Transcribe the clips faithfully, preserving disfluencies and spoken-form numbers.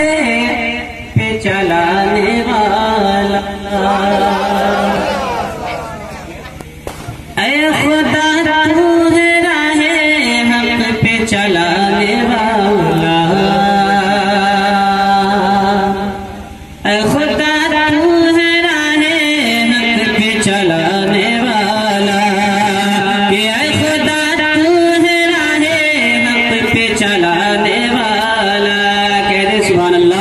पे चलाने वाला। ऐ खुदा तू है राहे हक पे चलाने वाला। ऐ खुदा तू है राहे हक पे चलाने वाला। ऐ खुदा तू है राहे हक पे चलाने वाला। कह दे सुभान अल्लाह।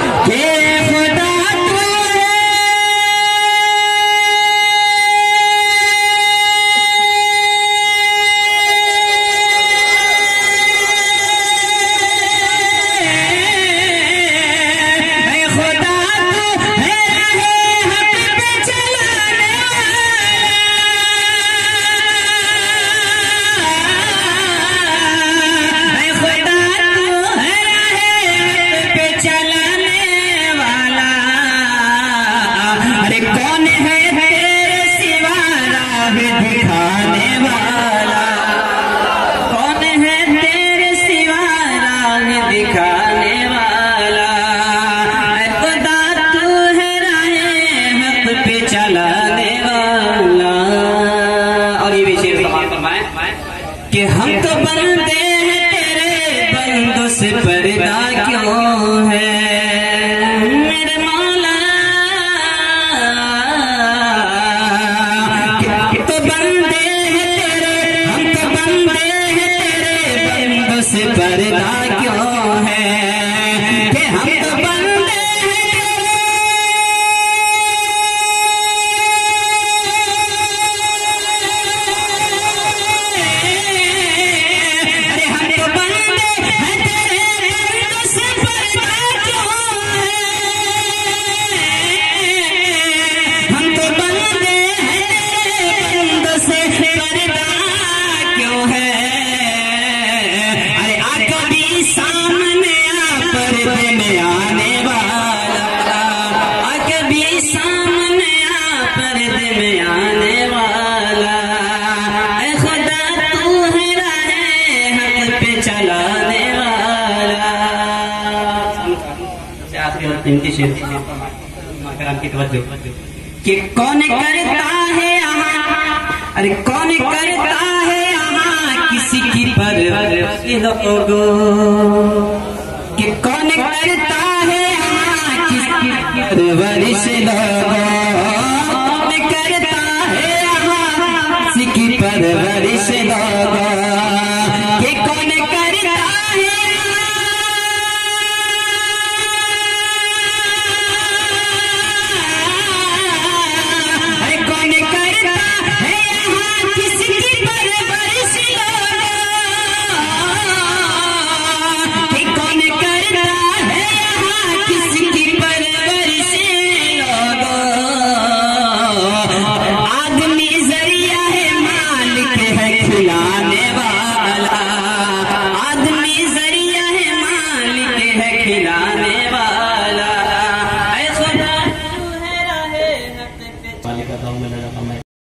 कौन है तेरे सिवा राह दिखाने वाला। कौन है तेरे सिवा राह दिखाने वाला। खुदा तू है राहे हक पे चलाने वाला। और ये भी शेर समाप्त फरमाए कि हम तो बंदे हैं तेरे बंदों से पर्दा क्यों है। मेरे मौला से पर्दा क्यों है कि हम तो बंदे हैं। अरे हम तो बंदे हैं तेरे बंदों से पर्दा क्यों है। हम तो बंदे हैं तेरे बंदों से पर्दा क्यों है। पर्दे में आने वाला कभी सामने आ पर्दे में आने वाला। ऐ खुदा तू है राहे हक पे चलाने वाला। आखिरी इनकी शेर की तवज्जो कि कौन करता है यहाँ। अरे कौन करता है यहाँ किसी की परवरिश लोगो। कि कौन करता है यहाँ किसकी परवरिश लोगो। कौन करता है यहाँ किसकी परवरिश लोगो। कि कौन करता है अरे कौन करता है यहाँ किसकी परवरिश लोगो। आदमी जरिया है मालिक है खिलाने वाला। आदमी जरिया है मालिक है खिलाने